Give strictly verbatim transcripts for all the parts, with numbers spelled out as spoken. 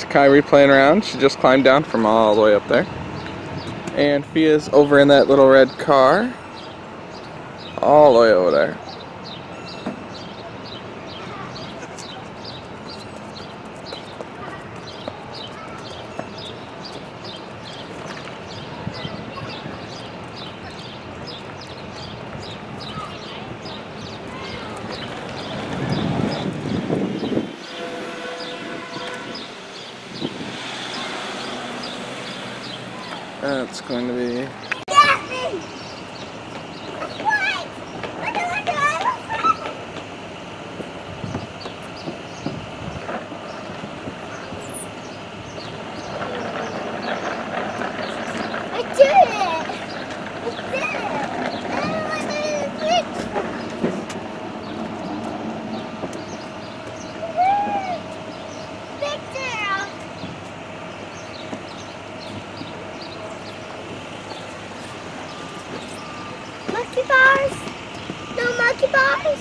Kyrie playing around. She just climbed down from all the way up there. And Fia's over in that little red car. All the way over there. That's going to be... Monkey bars? No monkey bars?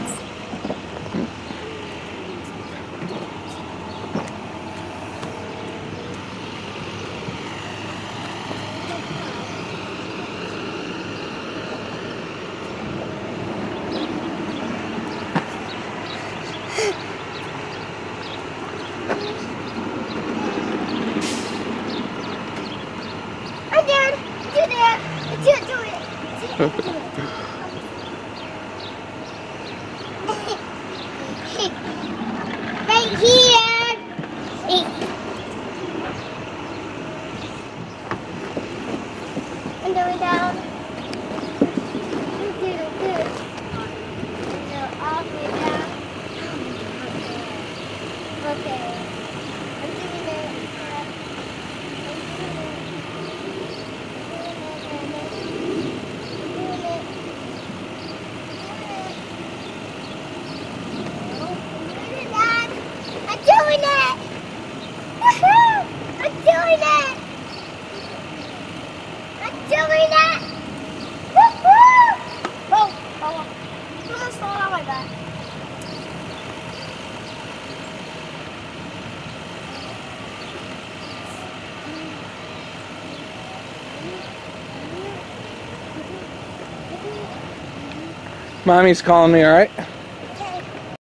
I did! I did it! I did do it! Right here. And going down. Good, good. No, all the way down. Okay. I'm doing it. Doing it! Woohoo! I'm doing it! I'm doing it! Woohoo! Whoa! Oh, I almost fall out like that. Mommy's calling me, alright?